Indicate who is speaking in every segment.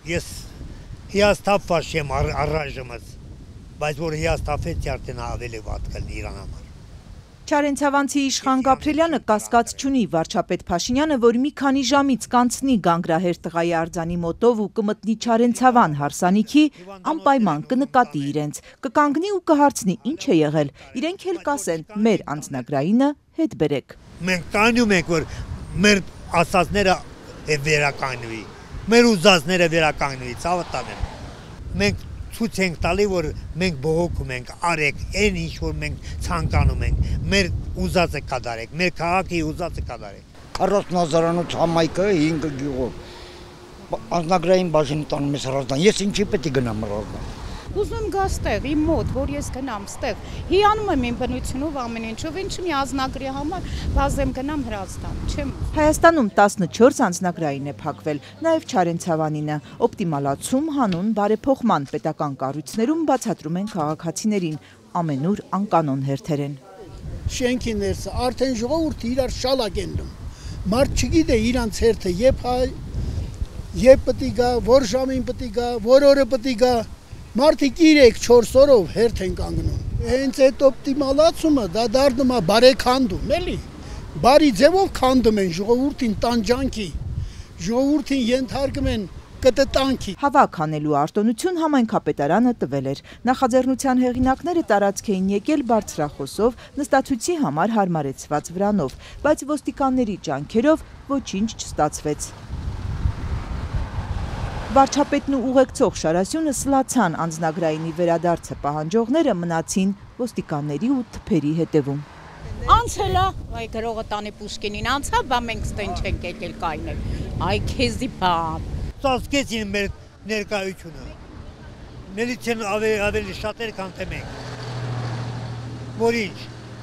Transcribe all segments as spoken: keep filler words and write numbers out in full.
Speaker 1: Ես հիասթափված չեմ առայժմս, բայց որ հիասթափեց արդեն ավելի վատ կլինի իրան համար։
Speaker 2: Չարենցավանցի Իշխան Գաբրելյանը կասկած չունի վարչապետ Փաշինյանը, որ մի քանի ժամից կանցնի Գանգրահեր տղայի արձանի մոտով ու կմտնի Չարենցավան հարսանիքի, անպայման կնկատի իրենց, կկանգնի ու կհարցնի ինչ է եղել, իրենք էլ կասեն մեր անձնագրայինը հետ բերեք։
Speaker 1: Մենք կայնում ենք, որ մեր ասածները վերականգնվի, մեր ուզածները վերականգնվի, ցավտան եմ։ Մենք ցույց ենք տալի, որ մենք բողոքում ենք, արեք, այն ինչ որ մենք ցանկանում ենք, մեր ուզածը կատարեք, մեր քաղաքի ուզածը կատարեք։
Speaker 3: Առանց Նազարանոց համայնքը հինգ գյուղով անձնագրային բաժին տանում ես Հրազդան, ես ինչի պետք է գնամ Հրազդան։
Speaker 4: Ուզում գա ստեղ իմ մոտ, որ ես գնամ ստեղ։ Հիանում եմ իմ բնությունով ամեն ինչով, ինչ մի անձնագրի համար բազեմ գնամ Հրազդան, չեմ։
Speaker 2: Հայաստանում տասնչորս անձնագրային է փակվել, նաև Չարենցավանինը։ Օպտիմալացում հանուն բարեփոխման պետական կառույցներում բացատրում են քաղաքացիներին, ամենուր անկանոն հերթեր են։
Speaker 5: Շենքի ներսը արդեն ժողովուրդը իրար շալակ են դնում։ Մարդ չգիտե իրանց հերթը երբ հայ, երբ պետք է գա, որ ժամին պետք է գա, որ օրը պետք է գա։ Մարդիկ երեք-չորս օրով հերթ են կանգնում։ Հենց այդ օպտիմալացումը դա դառնում է բարեքանդում, էլի։ Բարի ձևով քանդում են ժողովրդին տանջանքի, ժողովրդին ենթարկում են կտտանքի։
Speaker 2: Հավաք անելու արտոնություն համայնքապետարանը տվել էր։ Նախաձեռնության հեղինակները տարածք էին եկել բարձրախոսով, նստացույցի համար հարմարեցված վրանով, բայց ոստիկանների ջանքերով ոչինչ չստացվեց։ Վարչապետն ու ուղեկցող Շարասյունը սլացան անձնագրայինի վերադարձը պահանջողները մնացին ոստիկանների ու թփերի հետևում։
Speaker 4: Անցելա, այ գրողը տանի Պուշկինին անցա, բա մենք ստեն չենք եկել կայնել։ Այ քեզի բան։
Speaker 1: Ծածկեցին մեր ներկայությունը։ Միլիցիան ավելի ավելի շատեր քան թե մենք։ Որ ինչ։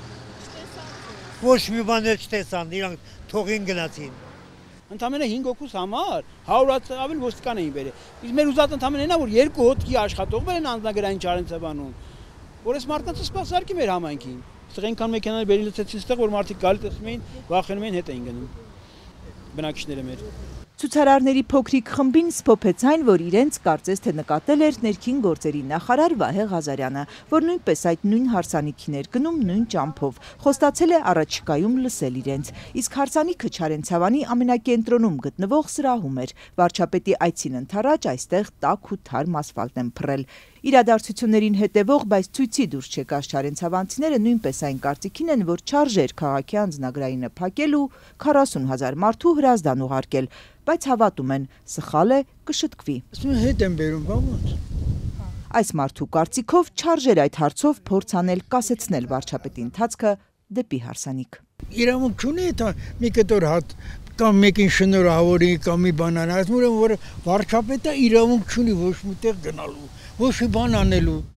Speaker 1: Ոչ մի բան չտեսան, իրանք թողին գնացին։
Speaker 6: Ընդամենը հինգ հոգուց համար հարյուրից ավել ոստիկան էին բերել։ Իսկ մեր ուզած ընդամենն է, որ երկու հոտքի աշխատողներ են անձնագրային Չարենցավանում, որ այս մարդկանց սպասարկի մեր համայնքին։ Այստեղ այնքան մեքենաներ բերի լցեցին ստեղ, որ մարդիկ գալի տեսնում էին, վախենում էին, հետ էին գնում։ Բնակիչները մեր։
Speaker 2: Ցուցարարների փոքրիկ խմբին սփոփեց այն, որ իրենց կարծես թե նկատել էր ներքին գործերի նախարար Վահե Ղազարյանը, որ նույնպես այդ նույն հարսանիքին էր գնում նույն ճամփով, խոստացել է առաջիկայում լսել իրենց, իսկ հարսանիքը Չարենցավանի ամենակենտրոնում գտնվող սրահում էր, վարչապետի այցին ընդառաջ այստեղ տաք ու թարմ ասֆալտ են փռել։ Իրադարձություններին հետևող, բայց ցույցի դուրս չեկած չարենցավանցիները նույնպես այն կարծիքին են, որ չարժեր քաղաքի անձնագրայինը փակել ու քառասուն հազար մարդու Հրազդան ուղարկել, բայց հավատում են, սխալ է, կշտկվի։
Speaker 3: Հետ են բերում, բամոց։
Speaker 2: Այս մարդու կարծիքով չարժեր այդ հարցով փորձ անել կասեցնել վարչապետի ընթացքը դեպի հարսանիք։
Speaker 3: Իրավունք չունի, դա մի կտոր հատ կամ մեկին շնորհավորի կամ մի բան անած, ուրեմն որ վարչապետը իրավունք չունի ոչ միտեղ գնալու, ոչ մի բան անելու։